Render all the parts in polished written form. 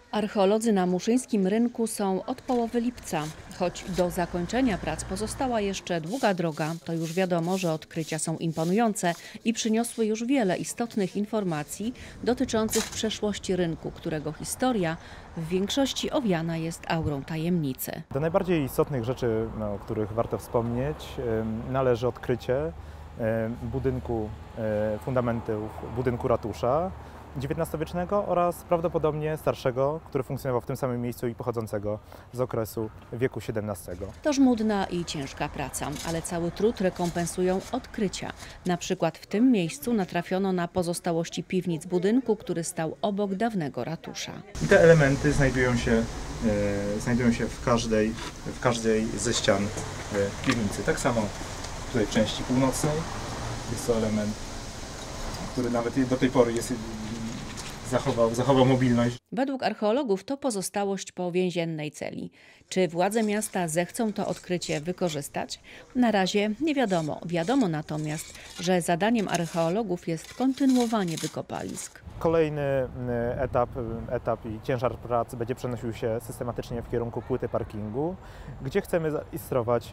Archeolodzy na Muszyńskim Rynku są od połowy lipca. Choć do zakończenia prac pozostała jeszcze długa droga, to już wiadomo, że odkrycia są imponujące i przyniosły już wiele istotnych informacji dotyczących przeszłości rynku, którego historia w większości owiana jest aurą tajemnicy. Do najbardziej istotnych rzeczy, o których warto wspomnieć, należy odkrycie budynku, fundamentów budynku ratusza XIX-wiecznego oraz prawdopodobnie starszego, który funkcjonował w tym samym miejscu i pochodzącego z okresu wieku XVII. To żmudna i ciężka praca, ale cały trud rekompensują odkrycia. Na przykład w tym miejscu natrafiono na pozostałości piwnic budynku, który stał obok dawnego ratusza. I te elementy znajdują się w każdej ze ścian piwnicy. Tak samo tutaj w części północnej jest to element, który nawet do tej pory zachował mobilność. Według archeologów to pozostałość po więziennej celi. Czy władze miasta zechcą to odkrycie wykorzystać? Na razie nie wiadomo. Wiadomo natomiast, że zadaniem archeologów jest kontynuowanie wykopalisk. Kolejny etap i ciężar prac będzie przenosił się systematycznie w kierunku płyty parkingu, gdzie chcemy zarejestrować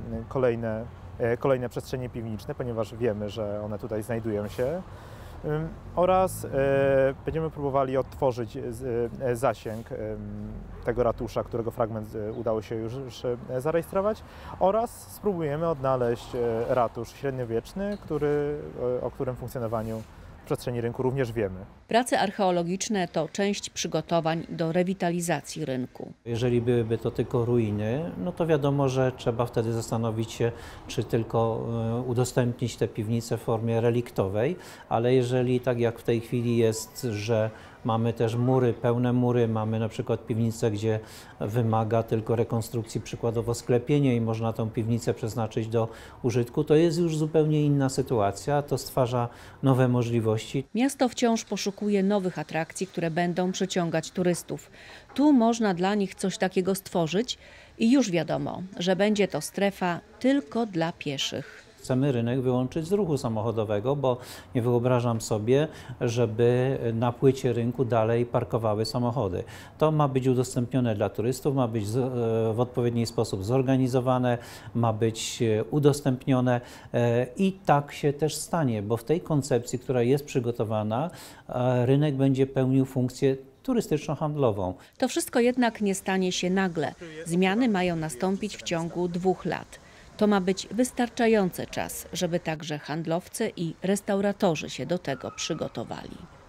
kolejne przestrzenie piwniczne, ponieważ wiemy, że one tutaj znajdują się. Oraz będziemy próbowali odtworzyć zasięg tego ratusza, którego fragment udało się już zarejestrować, oraz spróbujemy odnaleźć ratusz średniowieczny, o którym funkcjonowaniu w przestrzeni rynku również wiemy. Prace archeologiczne to część przygotowań do rewitalizacji rynku. Jeżeli byłyby to tylko ruiny, no to wiadomo, że trzeba wtedy zastanowić się, czy tylko udostępnić te piwnice w formie reliktowej, ale jeżeli tak jak w tej chwili jest, że mamy też mury, pełne mury, mamy na przykład piwnicę, gdzie wymaga tylko rekonstrukcji przykładowo sklepienie i można tą piwnicę przeznaczyć do użytku, to jest już zupełnie inna sytuacja, to stwarza nowe możliwości. Miasto wciąż poszukuje nowych atrakcji, które będą przyciągać turystów. Tu można dla nich coś takiego stworzyć i już wiadomo, że będzie to strefa tylko dla pieszych. Chcemy rynek wyłączyć z ruchu samochodowego, bo nie wyobrażam sobie, żeby na płycie rynku dalej parkowały samochody. To ma być udostępnione dla turystów, ma być w odpowiedni sposób zorganizowane, ma być udostępnione i tak się też stanie, bo w tej koncepcji, która jest przygotowana, rynek będzie pełnił funkcję turystyczno-handlową. To wszystko jednak nie stanie się nagle. Zmiany mają nastąpić w ciągu 2 lat. To ma być wystarczający czas, żeby także handlowcy i restauratorzy się do tego przygotowali.